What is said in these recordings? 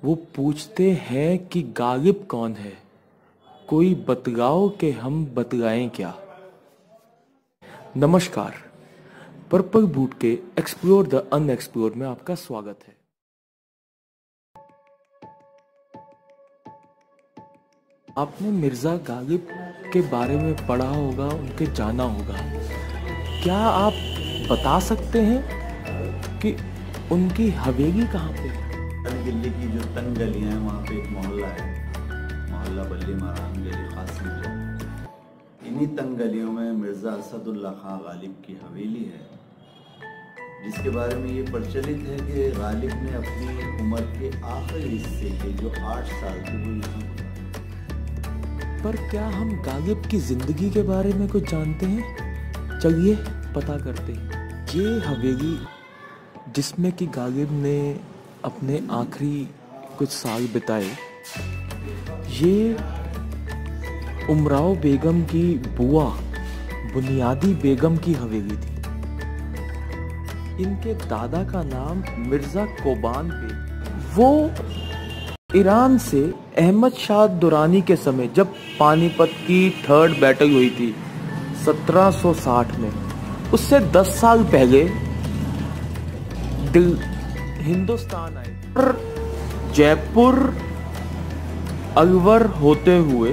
वो पूछते हैं कि गालिब कौन है, कोई बतलाओ कि हम बतलाएं क्या। नमस्कार, पर्पल बूट के एक्सप्लोर द अनएक्सप्लोर्ड में आपका स्वागत है। आपने मिर्जा गालिब के बारे में पढ़ा होगा, उनके जाना होगा। क्या आप बता सकते हैं कि उनकी हवेली कहाँ पे है? दिल्ली की जो तंग गलियां हैं वहाँ पे एक मोहल्ला है, मोहल्ला बल्लीमारान गली कासिम जान। इन्हीं तंग गलियों में मिर्जा असदुल्ला खां गालिब की हवेली है, जिसके बारे में ये प्रचलित है कि गालिब ने अपनी उम्र के आखिरी हिस्से के जो 8 साल थे वो यहाँ गुजारे। पर क्या हम गालिब की जिंदगी के बारे में कुछ जानते हैं? चलिए पता करते हैं। ये हवेली जिसमें कि गालिब ने अपने आखिरी कुछ साल बिताए, ये उमराव बेगम की बुआ बुनियादी बेगम की हवेली थी। इनके दादा का नाम मिर्जा कोकान बेग। वो ईरान से अहमद शाह दुरानी के समय, जब पानीपत की 3rd बैटल हुई थी 1760 में, उससे 10 साल पहले हिंदुस्तान आए और जयपुर अलवर होते हुए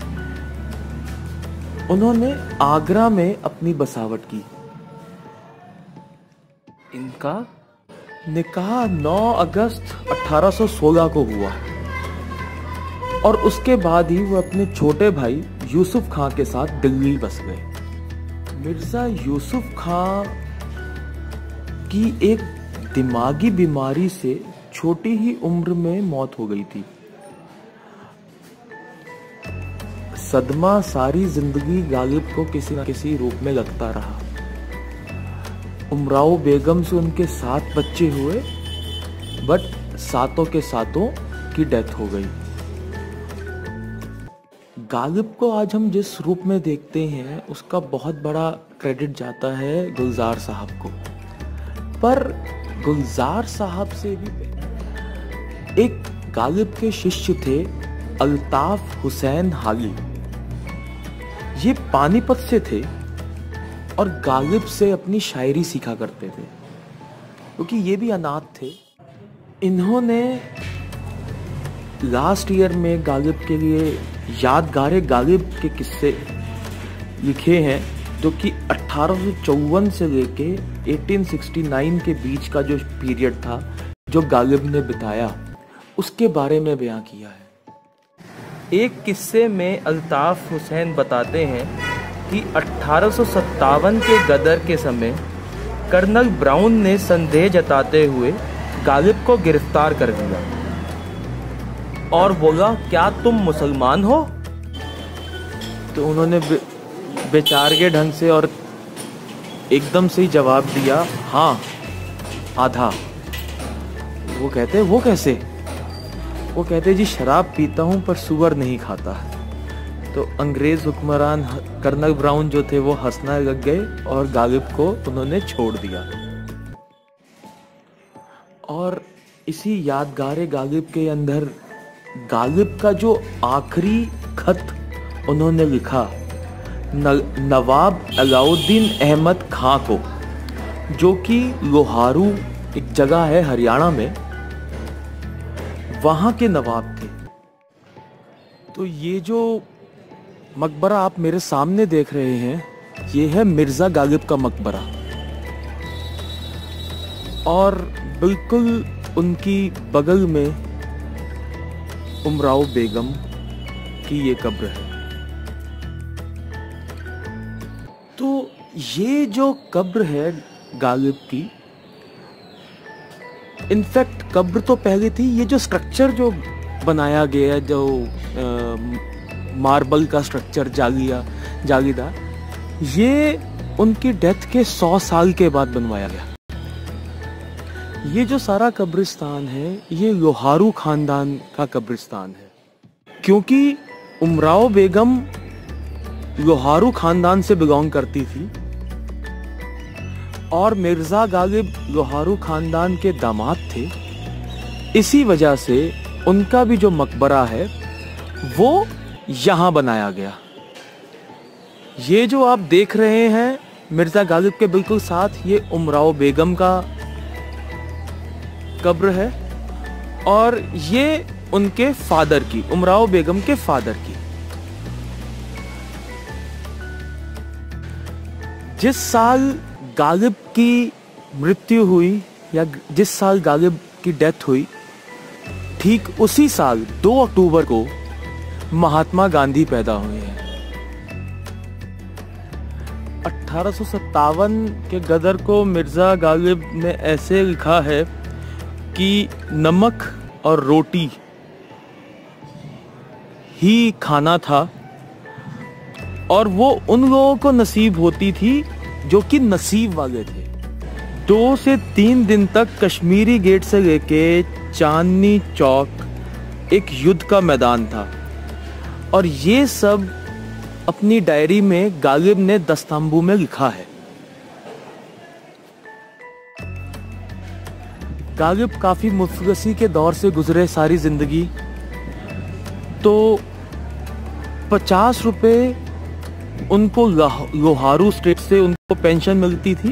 उन्होंने आगरा में अपनी बसावट की। इनका निकाह 9 अगस्त 1816 को हुआ और उसके बाद ही वो अपने छोटे भाई यूसुफ खां के साथ दिल्ली बस गए। मिर्जा यूसुफ खां की एक दिमागी बीमारी से छोटी ही उम्र में मौत हो गई थी। सदमा सारी जिंदगी गालिब को किसी न किसी रूप में लगता रहा। उमराव बेगम से उनके 7 बच्चे हुए, बट 7 के 7 की डेथ हो गई। गालिब को आज हम जिस रूप में देखते हैं उसका बहुत बड़ा क्रेडिट जाता है गुलजार साहब को। पर गुलजार साहब से भी एक गालिब के शिष्य थे अल्ताफ हुसैन हाली। ये पानीपत से थे और गालिब से अपनी शायरी सीखा करते थे, क्योंकि ये भी अनाथ थे। इन्होंने लास्ट ईयर में गालिब के लिए यादगारे गालिब के किस्से लिखे हैं, जो कि 1854 से लेके 1869 के बीच का जो पीरियड था जो गालिब ने बिताया, उसके बारे में बयां किया है। एक किस्से में अल्ताफ हुसैन बताते हैं कि 1857 के गदर के समय कर्नल ब्राउन ने संदेह जताते हुए गालिब को गिरफ्तार कर लिया और बोला, क्या तुम मुसलमान हो? तो उन्होंने बेचारगे ढंग से और एकदम से ही जवाब दिया, हाँ आधा। वो कहते, वो कैसे? वो कहते, जी शराब पीता हूं पर सुअर नहीं खाता। तो अंग्रेज हुक्मरान कर्नल ब्राउन जो थे वो हंसने लग गए और गालिब को उन्होंने छोड़ दिया। और इसी यादगारे गालिब के अंदर गालिब का जो आखिरी खत उन्होंने लिखा नवाब अलाउद्दीन अहमद खां को, जो कि लोहारू एक जगह है हरियाणा में, वहां के नवाब थे। तो ये जो मकबरा आप मेरे सामने देख रहे हैं, ये है मिर्जा गालिब का मकबरा और बिल्कुल उनकी बगल में उमराव बेगम की ये कब्र है। तो ये जो कब्र है गालिब की, इनफैक्ट कब्र तो पहले थी, ये जो स्ट्रक्चर जो बनाया गया है, जो मार्बल का स्ट्रक्चर जालीदार, ये उनकी डेथ के 100 साल के बाद बनवाया गया। ये जो सारा कब्रिस्तान है, ये लोहारू खानदान का कब्रिस्तान है, क्योंकि उमराव बेगम लोहारू खानदान से बिलोंग करती थी और मिर्जा गालिब लोहारू खानदान के दामाद थे। इसी वजह से उनका भी जो मकबरा है वो यहाँ बनाया गया। ये जो आप देख रहे हैं मिर्ज़ा गालिब के बिल्कुल साथ, ये उमराव बेगम का कब्र है और ये उनके फादर की, उमराव बेगम के फादर की। जिस साल गालिब की मृत्यु हुई या जिस साल गालिब की डेथ हुई, ठीक उसी साल 2 अक्टूबर को महात्मा गांधी पैदा हुए हैं। 1857 के गदर को मिर्ज़ा गालिब ने ऐसे लिखा है कि नमक और रोटी ही खाना था और वो उन लोगों को नसीब होती थी जो कि नसीब वाले थे। 2 से 3 दिन तक कश्मीरी गेट से लेके चांदनी चौक एक युद्ध का मैदान था और ये सब अपनी डायरी में गालिब ने दस्तांबू में लिखा है। गालिब काफी मुफलसी के दौर से गुजरे सारी जिंदगी, तो 50 रुपए उनको लोहारू स्टेट से उनको पेंशन मिलती थी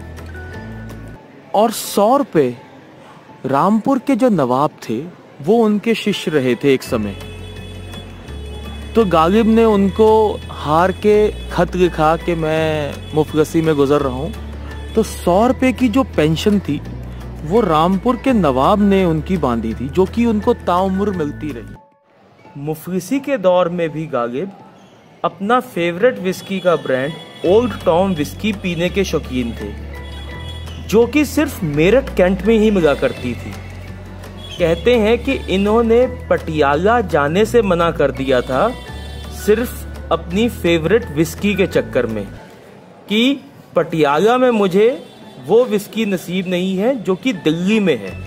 और 100 रुपए रामपुर के जो नवाब थे वो उनके शिष्य रहे थे एक समय। तो गालिब ने उनको हार के खत लिखा कि मैं मुफलसी में गुजर रहा हूँ, तो 100 रुपए की जो पेंशन थी वो रामपुर के नवाब ने उनकी बांधी थी, जो कि उनको ताउम्र मिलती रही। मुफलिसी के दौर में भी गालिब अपना फेवरेट विस्की का ब्रांड ओल्ड टाउन विस्की पीने के शौकीन थे, जो कि सिर्फ मेरठ कैंट में ही मिला करती थी। कहते हैं कि इन्होंने पटियाला जाने से मना कर दिया था सिर्फ अपनी फेवरेट विस्की के चक्कर में, कि पटियाला में मुझे वो विस्की नसीब नहीं है जो कि दिल्ली में है।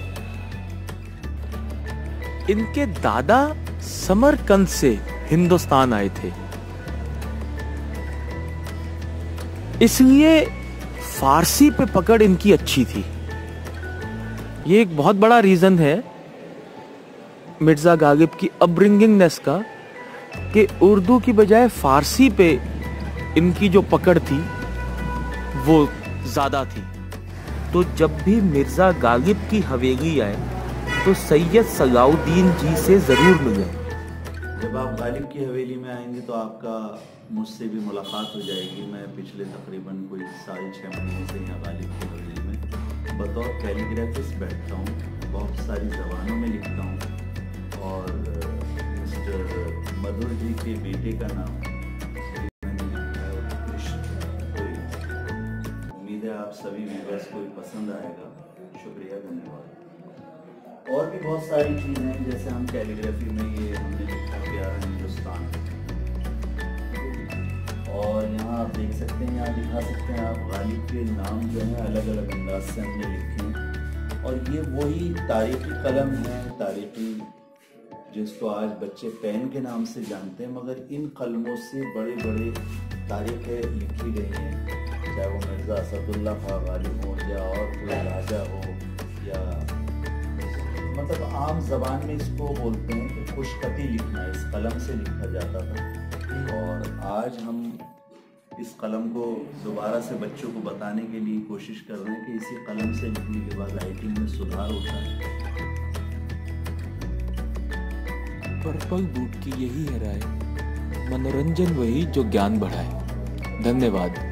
इनके दादा समरकंद से हिंदुस्तान आए थे, इसलिए फारसी पे पकड़ इनकी अच्छी थी। ये एक बहुत बड़ा रीजन है मिर्ज़ा गालिब की अपब्रिंगिंगनेस का, कि उर्दू की बजाय फारसी पे इनकी जो पकड़ थी वो ज़्यादा थी। तो जब भी मिर्ज़ा गालिब की हवेली आए तो सैयद सलाउद्दीन जी से ज़रूर मिलें। जब आप गालिब की हवेली में आएंगे तो आपका मुझसे भी मुलाकात हो जाएगी। मैं पिछले तकरीबन कोई 6.5 महीने से यहाँ गालिब की हवेली में बतौर कैलीग्राफिस्ट बैठता हूँ, बहुत सारी ज़बानों में लिखता हूँ और मिस्टर मधुर जी के बेटे का नाम मैंने लिखा है। उम्मीद है आप सभी व्यूअर्स को पसंद आएगा। शुक्रिया, धन्यवाद। और भी बहुत सारी चीज़ें हैं, जैसे हम कैलीग्राफी में ये हमने लिखा प्यारा हिंदुस्तान, और यहाँ आप देख सकते हैं, यहाँ दिखा सकते हैं आप गालिब के नाम जो हैं अलग अलग अंदाज से हमने लिखे हैं। और ये वही तारीखी कलम है, तारीखी जिसको आज बच्चे पेन के नाम से जानते हैं, मगर इन कलमों से बड़े बड़े तारीखें लिखी गई हैं, चाहे वो मिर्ज़ा असदुल्ला गालिब हो या और कोई राजा हो, या मतलब आम ज़बान में इसको बोलते हैं कि खुशखती लिखना, इस कलम से लिखा जाता था। और आज हम इस कलम को दोबारा से बच्चों को बताने के लिए कोशिश कर रहे हैं कि इसी कलम से लिखने के बाद राइटिंग में सुधार होता है। पर्पल बूट की यही है राय, मनोरंजन वही जो ज्ञान बढ़ाए। धन्यवाद।